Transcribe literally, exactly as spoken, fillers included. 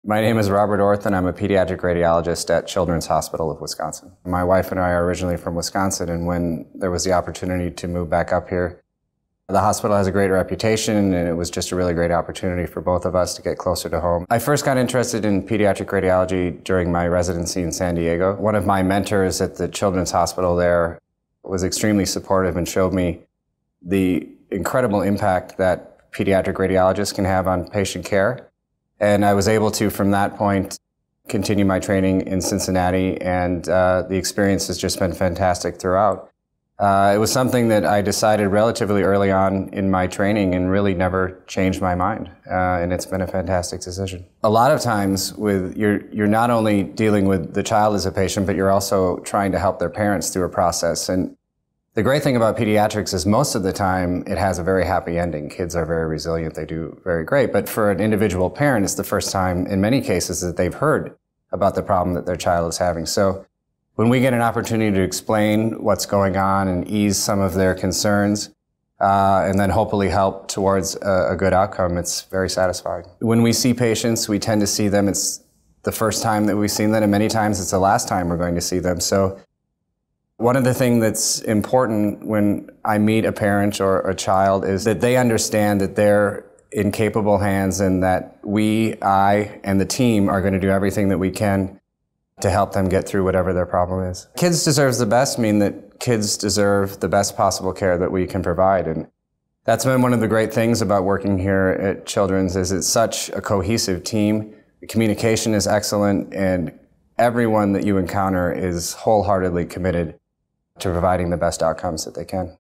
My name is Robert Orth, and I'm a pediatric radiologist at Children's Hospital of Wisconsin. My wife and I are originally from Wisconsin, and when there was the opportunity to move back up here, the hospital has a great reputation, and it was just a really great opportunity for both of us to get closer to home. I first got interested in pediatric radiology during my residency in San Diego. One of my mentors at the Children's Hospital there was extremely supportive and showed me the incredible impact that pediatric radiologists can have on patient care. And I was able to, from that point, continue my training in Cincinnati, and uh, the experience has just been fantastic throughout. Uh, it was something that I decided relatively early on in my training and really never changed my mind, uh, and it's been a fantastic decision. A lot of times with you're, you're not only dealing with the child as a patient, but you're also trying to help their parents through a process. And the great thing about pediatrics is most of the time it has a very happy ending. Kids are very resilient, they do very great. But for an individual parent, it's the first time in many cases that they've heard about the problem that their child is having. So when we get an opportunity to explain what's going on and ease some of their concerns, uh, and then hopefully help towards a, a good outcome, it's very satisfying. When we see patients, we tend to see them, it's the first time that we've seen them, and many times it's the last time we're going to see them. So one of the things that's important when I meet a parent or a child is that they understand that they're in capable hands, and that we, I, and the team are going to do everything that we can to help them get through whatever their problem is. Kids deserves the best mean that kids deserve the best possible care that we can provide. And that's been one of the great things about working here at Children's, is it's such a cohesive team. The communication is excellent, and everyone that you encounter is wholeheartedly committed to providing the best outcomes that they can.